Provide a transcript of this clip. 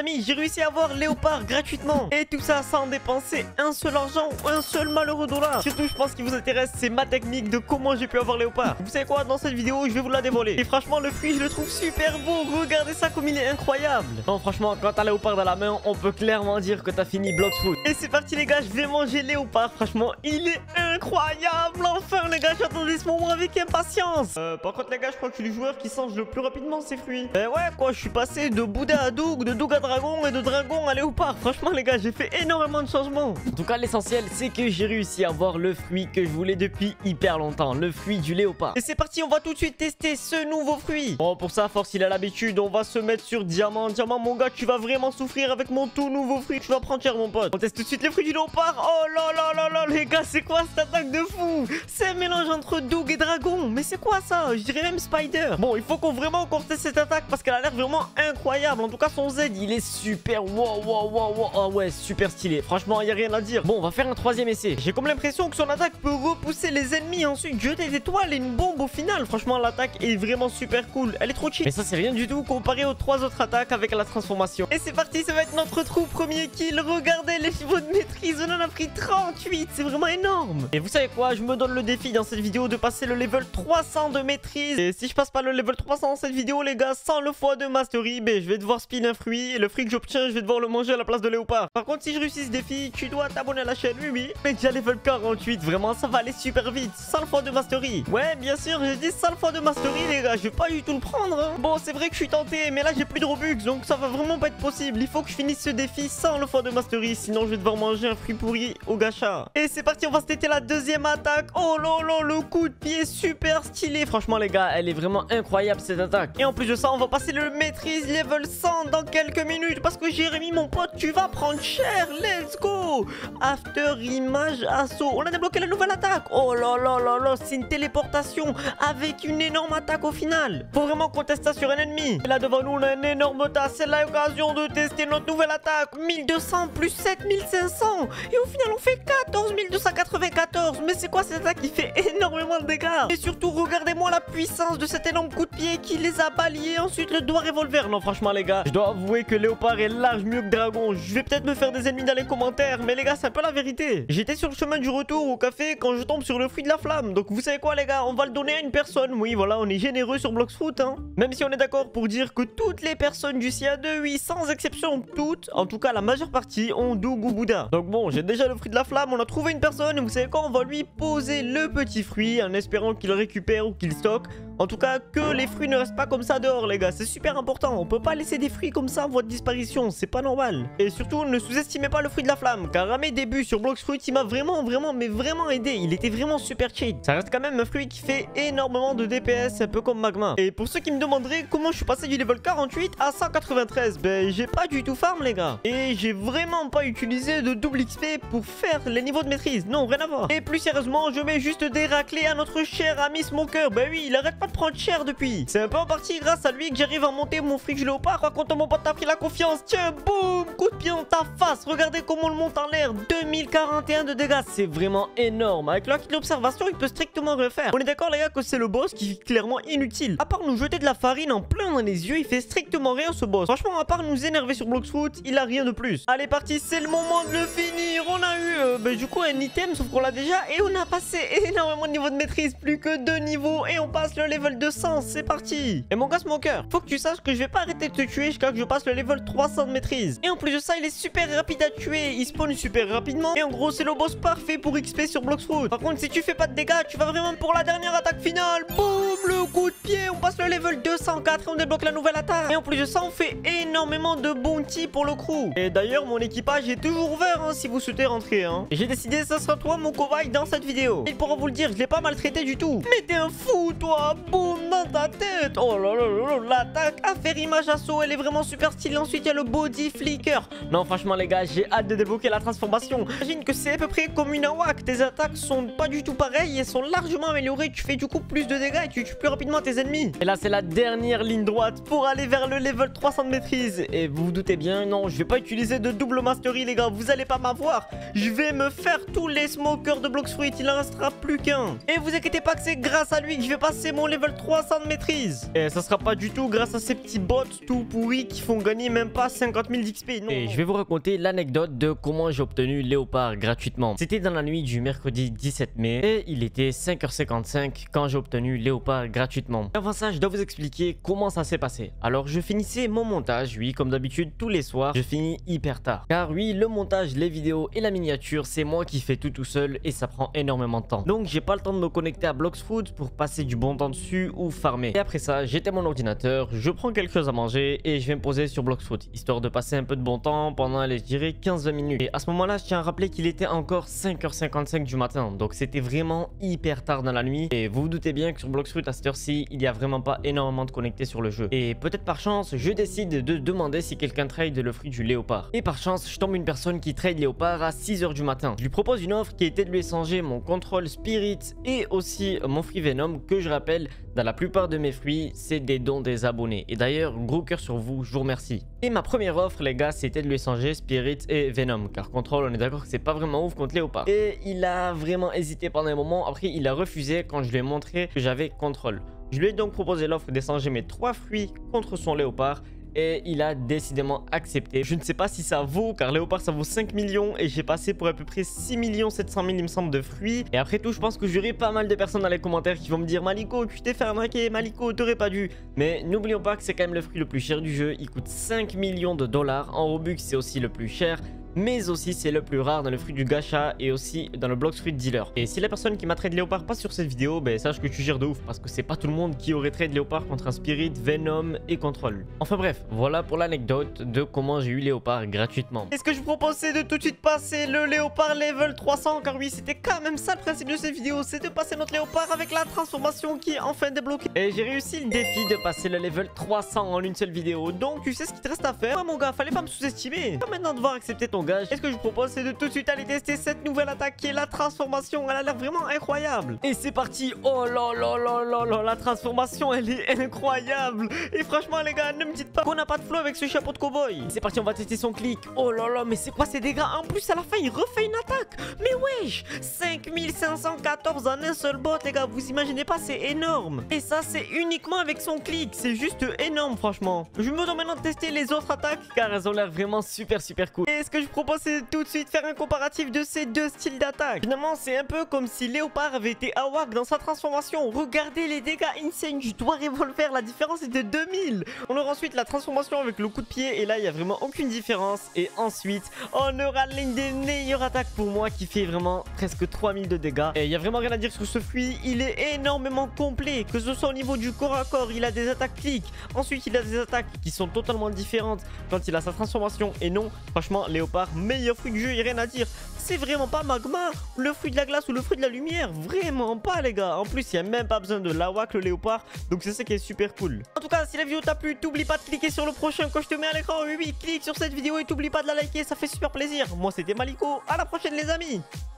amis, j'ai réussi à avoir Léopard gratuitement. Et tout ça sans dépenser un seul argent ou un seul malheureux dollar. Surtout, je pense qu'il vous intéresse, c'est ma technique de comment j'ai pu avoir Léopard. Vous savez quoi, dans cette vidéo, je vais vous la dévoiler. Et franchement, le fruit, je le trouve super beau. Regardez ça comme il est incroyable. Non, franchement, quand t'as Léopard dans la main, on peut clairement dire que t'as fini Blox Fruit. Et c'est parti les gars, je vais manger Léopard. Franchement, il est incroyable. Enfin les gars, j'attendais ce moment avec impatience. Par contre les gars, je crois que je suis le joueur qui change le plus rapidement ces fruits. Ouais quoi, je suis passé de Bouddha à Doug, de Doug à Dragon et de Dragon à Léopard. Franchement les gars, j'ai fait énormément de changements. En tout cas, l'essentiel c'est que j'ai réussi à avoir le fruit que je voulais depuis hyper longtemps, le fruit du Léopard. Et c'est parti, on va tout de suite tester ce nouveau fruit. Bon, pour ça, force il a l'habitude, on va se mettre sur diamant. Diamant mon gars, tu vas vraiment souffrir avec mon tout nouveau fruit. Tu vas prendre cher mon pote. On teste tout de suite le fruit du Léopard. Oh là là là là les gars, c'est quoi cette attaque de fou? C'est un mélange entre Doug et Dragon. Mais c'est quoi ça? Je dirais même Spider. Bon, il faut qu'on vraiment teste cette attaque parce qu'elle a l'air vraiment incroyable. En tout cas, son Z, il est super. Wow, wow, wow, wow. Ah ouais, super stylé. Franchement, il n'y a rien à dire. Bon, on va faire un troisième essai. J'ai comme l'impression que son attaque peut repousser les ennemis. Ensuite, jeter des étoiles et une bombe au final. Franchement, l'attaque est vraiment super cool. Elle est trop chill. Mais ça, c'est rien du tout comparé aux 3 autres attaques avec la transformation. Et c'est parti, ça va être notre trou premier kill. Regardez les niveaux de maîtrise. On en a pris 38. C'est vraiment énorme. Et vous savez quoi? Je me donne le défi dans cette vidéo de passer le level 300 de maîtrise. Et si je passe pas le level 300 dans cette vidéo, les gars, sans le x2 mastery, ben, je vais devoir spin un fruit. Et le fruit que j'obtiens, je vais devoir le manger à la place de Léopard. Par contre, si je réussis ce défi, tu dois t'abonner à la chaîne. Oui. Mais déjà level 48. Vraiment, ça va aller super vite. Sans le x2 mastery. Ouais, bien sûr, j'ai dit sans le x2 mastery, les gars. Je vais pas du tout le prendre. Hein. Bon, c'est vrai que je suis tenté, mais là, j'ai plus de Robux. Donc, ça va vraiment pas être possible. Il faut que je finisse ce défi sans le x2 mastery. Sinon, je vais devoir manger un fruit pourri au gacha. Et c'est parti, on va se têter la deuxième attaque. Oh là là, le coup de pied super stylé. Franchement, les gars, elle est vraiment incroyable cette attaque. Et en plus de ça, on va passer le maîtrise level 100 dans quelques minutes. Parce que Jérémy, mon pote, tu vas prendre cher. Let's go. After image assaut. On a débloqué la nouvelle attaque. Oh là là là là, c'est une téléportation avec une énorme attaque au final. Faut vraiment qu'on teste ça sur un ennemi. Et là devant nous, on a un énorme tas. C'est l'occasion de tester notre nouvelle attaque. 1200 plus 7500. Et au final, on fait 14 294. Mais c'est quoi cette attaque qui fait énormément de dégâts? Et surtout, regardez-moi la puissance de cet énorme coup de pied qui les a balayés. Ensuite, le doigt revolver. Non, franchement, les gars, je dois avouer que Léopard est large mieux que Dragon. Je vais peut-être me faire des ennemis dans les commentaires. Mais les gars, c'est un peu la vérité. J'étais sur le chemin du retour au café quand je tombe sur le fruit de la flamme. Donc, vous savez quoi, les gars? On va le donner à une personne. Oui, voilà, on est généreux sur Blox Fruit, hein. Même si on est d'accord pour dire que toutes les personnes du CA2, oui, sans exception, toutes, en tout cas la majeure partie, ont Doug ou Bouddha. Donc bon, j'ai déjà le fruit de la flamme, on a trouvé une personne et vous savez quoi, on va lui poser le petit fruit en espérant qu'il récupère ou qu'il stocke. En tout cas, que les fruits ne restent pas comme ça dehors, les gars. C'est super important. On peut pas laisser des fruits comme ça en voie de disparition. C'est pas normal. Et surtout, ne sous-estimez pas le fruit de la flamme. Car à mes débuts sur Blox Fruit, il m'a vraiment aidé. Il était vraiment super cheat. Ça reste quand même un fruit qui fait énormément de DPS, un peu comme Magma. Et pour ceux qui me demanderaient comment je suis passé du level 48 à 193, ben j'ai pas du tout farm, les gars. Et j'ai vraiment pas utilisé de double XP pour faire les niveaux de maîtrise. Non, rien à voir. Et plus sérieusement, je mets juste des raclés à notre cher ami Smoker. Ben oui, il arrête pas de prendre cher depuis. C'est un peu en partie grâce à lui que j'arrive à monter mon fric Léopard. Par contre, mon pote a pris la confiance. Tiens, boum, coup de pied dans ta face. Regardez comment on le monte en l'air. 2041 de dégâts. C'est vraiment énorme. Avec le kit d'observation, il peut strictement rien faire. On est d'accord, les gars, que c'est le boss qui est clairement inutile. À part nous jeter de la farine en plein dans les yeux, il fait strictement rien ce boss. Franchement, à part nous énerver sur Blox Fruit, il a rien de plus. Allez, parti, c'est le moment de le finir. On a eu du coup un item, sauf qu'on l'a déjà. Et on a passé énormément de niveaux de maîtrise. Plus que 2 niveaux. Et on passe le level 200. C'est parti. Et mon gars Smoker, faut que tu saches que je vais pas arrêter de te tuer jusqu'à que je passe le level 300 de maîtrise. Et en plus de ça, il est super rapide à tuer. Il spawn super rapidement. Et en gros, c'est le boss parfait pour XP sur Blox Fruit. Par contre, si tu fais pas de dégâts, tu vas vraiment pour la dernière attaque finale. Boum, le coup de pied. On passe le level 204 et on débloque la nouvelle attaque. Et en plus de ça, on fait énormément de bounty pour le crew. Et d'ailleurs, mon équipage est toujours ouvert hein, si vous souhaitez rentrer. Hein. Et j'ai décidé, ça sera toi mon cobaye dans cette vidéo. Il pourra vous le dire, je l'ai pas maltraité du tout. Mais t'es un fou, toi. Boum, dans ta tête. Oh là là là là, l'attaque à faire image assaut, elle est vraiment super stylée. Ensuite, il y a le body flicker. Non, franchement, les gars, j'ai hâte de débloquer la transformation. J'imagine que c'est à peu près comme une AWAC. Tes attaques sont pas du tout pareilles, elles sont largement améliorées. Tu fais du coup plus de dégâts et tu tues plus rapidement tes ennemis. Et là, c'est la dernière ligne droite pour aller vers le level 300 de maîtrise. Et vous vous doutez bien, non, je vais pas utiliser de double mastery, les gars. Vous allez pas m'avoir. Je vais me faire tous les smokers de Blox Fruit. Il en restera plus qu'un. Et vous inquiétez pas que c'est grâce à lui que je vais passer mon level 300 de maîtrise. Et ça sera pas du tout grâce à ces petits bots tout pourris qui font gagner même pas 50 000 d'XP. Et je vais vous raconter l'anecdote de comment j'ai obtenu Léopard gratuitement. C'était dans la nuit du mercredi 17 mai et il était 5h55 quand j'ai obtenu Léopard gratuitement. Et avant ça, je dois vous expliquer comment ça s'est passé. Alors je finissais mon montage, oui, comme d'habitude tous les soirs, je finis hyper tard. Car oui, le montage, les vidéos et la miniature, c'est moi qui fais tout seul et ça prend énormément de temps. Donc j'ai pas le temps de me connecter à Bloxfruit pour passer du bon temps dessus ou farmer. Et après ça, j'éteins mon ordinateur, je prends quelque chose à manger et je vais me poser sur Bloxfruit, histoire de passer un peu de bon temps pendant, allez, je dirais 15-20 minutes. Et à ce moment-là, je tiens à rappeler qu'il était encore 5h55 du matin, donc c'était vraiment hyper tard dans la nuit. Et vous vous doutez bien que sur Bloxfruit à cette heure-ci, il y a vraiment pas énormément de connectés sur le jeu. Et peut-être par chance, je décide de demander si quelqu'un trade le fruit du léopard. Et par chance, je tombe une personne qui trade léopard à 6h du matin. Je lui propose une offre qui était de lui échanger mon contrôle Spirit et aussi mon fruit Venom, que je rappelle, dans la plupart de mes fruits, c'est des dons des abonnés. Et d'ailleurs, gros cœur sur vous, je vous remercie. Et ma première offre, les gars, c'était de lui échanger Spirit et Venom, car contrôle, on est d'accord que c'est pas vraiment ouf contre léopard. Et il a vraiment hésité pendant un moment. Après, il a refusé quand je lui ai montré que j'avais contrôle. Je lui ai donc proposé l'offre d'échanger mes 3 fruits contre son léopard. Et il a décidément accepté. Je ne sais pas si ça vaut, car léopard ça vaut 5 millions et j'ai passé pour à peu près 6 700 000 il me semble de fruits. Et après tout, je pense que j'aurai pas mal de personnes dans les commentaires qui vont me dire: Maliko, tu t'es fait arnaquer, Maliko, t'aurais pas dû. Mais n'oublions pas que c'est quand même le fruit le plus cher du jeu. Il coûte 5 millions de dollars. En Robux c'est aussi le plus cher, mais aussi c'est le plus rare dans le fruit du gacha et aussi dans le Bloxfruit dealer. Et si la personne qui m'a trade léopard passe sur cette vidéo, ben sache que tu gères de ouf, parce que c'est pas tout le monde qui aurait trade léopard contre un Spirit, Venom et contrôle. Enfin bref, voilà pour l'anecdote de comment j'ai eu léopard gratuitement. Et ce que je vous propose, c'est de tout de suite passer le léopard level 300, car oui, c'était quand même ça le principe de cette vidéo, c'est de passer notre léopard avec la transformation qui est enfin débloquée. Et j'ai réussi le défi de passer le level 300 en une seule vidéo, donc tu sais ce qu'il te reste à faire. Ouais, mon gars, fallait pas me sous-estimer. Maintenant devoir accepter ton gage. Et ce que je vous propose, c'est de tout de suite aller tester cette nouvelle attaque qui est la transformation. Elle a l'air vraiment incroyable. Et c'est parti. Oh là là là là là, la transformation, elle est incroyable. Et franchement, les gars, ne me dites pas qu'on n'a pas de flow avec ce chapeau de cowboy. C'est parti, on va tester son clic. Oh là là, mais c'est quoi ces dégâts? En plus, à la fin, il refait une attaque. Mais wesh, 5514 en un seul bot, les gars. Vous imaginez pas, c'est énorme. Et ça, c'est uniquement avec son clic. C'est juste énorme, franchement. Je me demande maintenant de tester les autres attaques, car elles ont l'air vraiment super cool. Et ce que je propose, c'est de tout de suite faire un comparatif de ces deux styles d'attaque. Finalement, c'est un peu comme si léopard avait été AWAC dans sa transformation. Regardez les dégâts insane du doigt revolver. La différence est de 2000. On aura ensuite la transformation avec le coup de pied. Et là, il n'y a vraiment aucune différence. Et ensuite, on aura l'une des meilleures attaques pour moi qui fait vraiment presque 3000 de dégâts. Et il n'y a vraiment rien à dire sur ce fruit. Il est énormément complet. Que ce soit au niveau du corps à corps, il a des attaques clics. Ensuite, il a des attaques qui sont totalement différentes quand il a sa transformation. Et non, franchement, léopard, meilleur fruit du jeu, il n'y a rien à dire. C'est vraiment pas Magma, le fruit de la glace ou le fruit de la lumière. Vraiment pas, les gars. En plus, il n'y a même pas besoin de l'AWAC, le léopard. Donc c'est ça qui est super cool. En tout cas, si la vidéo t'a plu, t'oublie pas de cliquer sur le prochain que je te mets à l'écran. Oui, clique sur cette vidéo et t'oublie pas de la liker, ça fait super plaisir. Moi, c'était Maliko. À la prochaine, les amis.